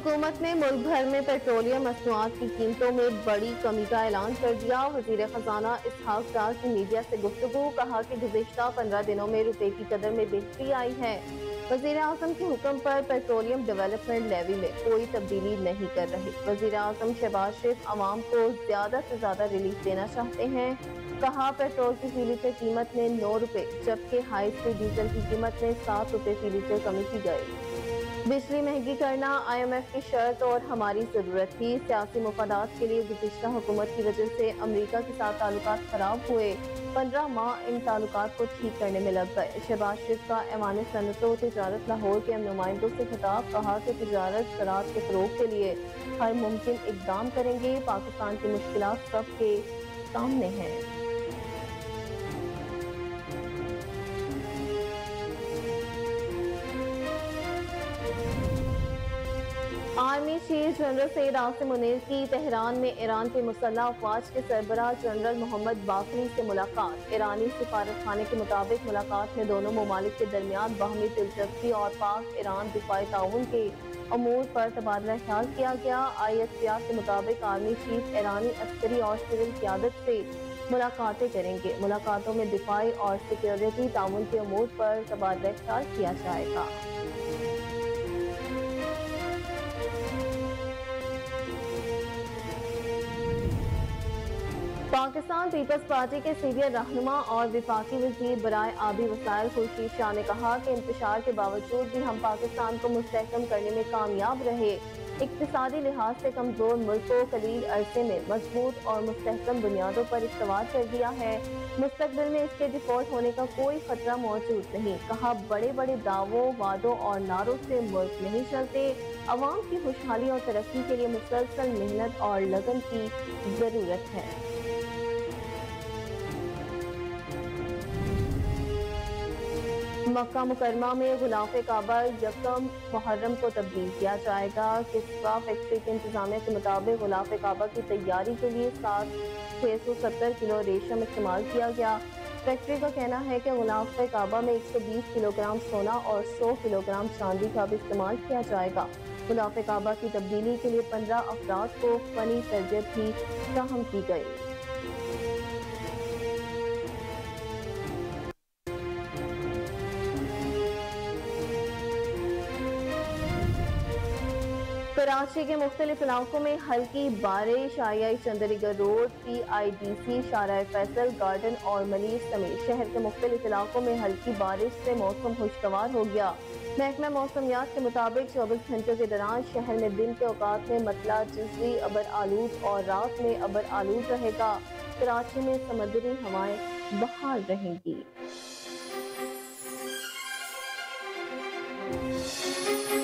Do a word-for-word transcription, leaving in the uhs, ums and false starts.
हुकूमत ने मुल्क भर में पेट्रोलियम मसनूआत की कीमतों में बड़ी कमी का ऐलान कर दिया। वजीर खजाना इसहाक डार की मीडिया से गुफ्तगू, कहा कि गुज़िश्ता पंद्रह दिनों में रुपए की कदर में बेहतरी आई है। वजीर आजम के हुक्म पर पेट्रोलियम डेवलपमेंट लेवी में कोई तब्दीली नहीं कर रहे। वजीर आजम शहबाज शरीफ आवाम को ज्यादा से ज्यादा रिलीफ देना चाहते हैं। कहा, पेट्रोल की फी लीटर कीमत में नौ रुपए जबकि हाई स्पीड डीजल की कीमत में सात रुपए फी लीटर कमी की गई। बिजली महंगी करना आई एम एफ की शर्त और हमारी जरूरत थी। सियासी मुफादात के लिए गुज़िश्ता हुकूमत की वजह से अमरीका के साथ ताल्लुकात खराब हुए। पंद्रह माह इन ताल्लुकात को ठीक करने में लग गए। शहबाज शरीफ का ऐवान सनअत व तिजारत लाहौर के नुमाइंदों से खिताब, कहा कि तिजारत ज़राअत के फरोग के लिए हर मुमकिन इकदाम करेंगे। पाकिस्तान की मुश्किलात सबके सामने हैं। Army chief general Syed Asim Munir की तेहरान में ईरान के मुसल्लह अफवाज के सरबराह जनरल मोहम्मद बाकरी से मुलाकात। ईरानी सिफारत खाने के मुताबिक मुलाकात में दोनों ममालिक के दरमियान बाहमी दिलचस्पी और पाक ईरान दिफाई ताउन के अमूर पर तबादला ख्याल किया गया। आई एस पी आर के मुताबिक आर्मी चीफ ईरानी अस्करी और सिविल क़यादत से मुलाकातें करेंगे। मुलाकातों में दिफाई और सिक्योरिटी ताउन के अमूर पर तबादला ख्याल किया जाएगा। पाकिस्तान पीपल्स पार्टी के सीनियर रहनुमा और विफाकी वज़ीर बराए आबी वसाइल खुर्शीद शाह ने कहा कि इंतशार के बावजूद भी हम पाकिस्तान को मुस्तहकम करने में कामयाब रहे। इक्तिसादी लिहाज से कमजोर मुल्क को कलील अरसे में मजबूत और मुस्तहकम बुनियादों पर इस्तवार कर दिया है। मुस्तकबिल में इसके डिफॉल्ट होने का कोई खतरा मौजूद नहीं। कहा, बड़े बड़े दावों, वादों और नारों से मुल्क नहीं चलते। अवाम की खुशहाली और तरक्की के लिए मुसलसल मेहनत और लगन की जरूरत है। मक्का मुकरमा में गुलाफ काबा यकम मुहर्रम को तब्दील किया जाएगा। किस्वा फैक्ट्री के इंतजामिया के मुताबिक गुलाफ काबा की तैयारी के लिए सात छः सौ सत्तर किलो रेशम इस्तेमाल किया गया। फैक्ट्री का कहना है कि गुलाफ काबा में एक सौ बीस किलोग्राम सोना और सौ किलोग्राम चांदी का भी इस्तेमाल किया जाएगा। गुलाफ काबा की तब्दीली के लिए पंद्रह अफराद को फनी तरबियत भी फराहम की गई। कराची के मुख्तलिफ इलाकों में हल्की बारिश। I I Chundrigar road, P I D C, Shahrah Faisal, garden और मनीर समेत शहर के मुख्तलिफ इलाकों में हल्की बारिश से मौसम खुशगवार हो गया। महकमा मौसमियात के मुताबिक चौबीस घंटों के दौरान शहर में दिन के औकात में मतला जिजवी अबर आलूद और रात में अबर आलूद रहेगा। कराची में समुद्री हवाएं बहाल रहेंगी।